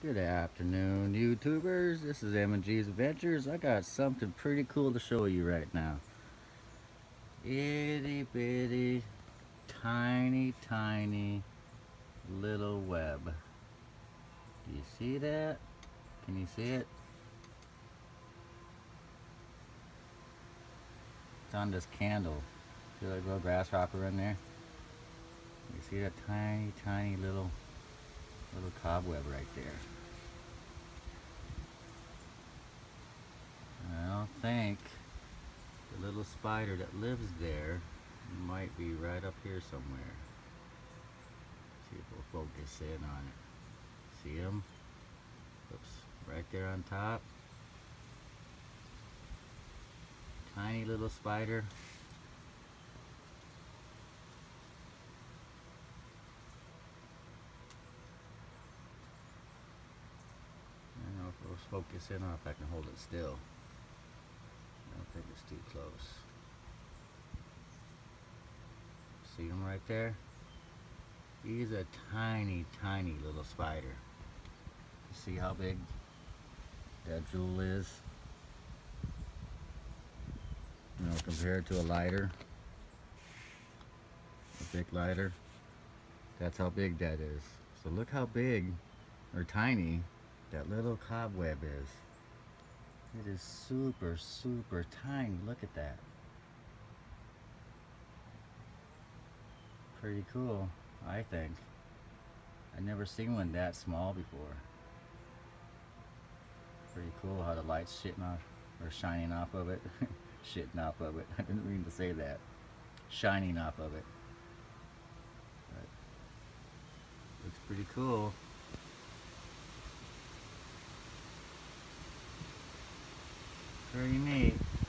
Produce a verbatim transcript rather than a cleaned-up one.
Good afternoon, YouTubers. This is M and G's Adventures. I got something pretty cool to show you right now. Itty bitty, tiny, tiny little web. Do you see that? Can you see it? It's on this candle. See that little grasshopper in there? You see that tiny, tiny little, little cobweb right there? I don't think the little spider that lives there might be right up here somewhere. See if we'll focus in on it. See him? Oops, right there on top. Tiny little spider. I don't know if we'll focus in or if I can hold it still. I don't think it's too close. See him right there? He's a tiny, tiny little spider. You see how big that jewel is? You know, compared to a lighter, a big lighter, that's how big that is. So look how big, or tiny, that little cobweb is. It is super, super tiny. Look at that. Pretty cool, I think. I've never seen one that small before. Pretty cool how the light's shitting off, or shining off of it. Shitting off of it. I didn't mean to say that. Shining off of it. But looks pretty cool. Pretty neat.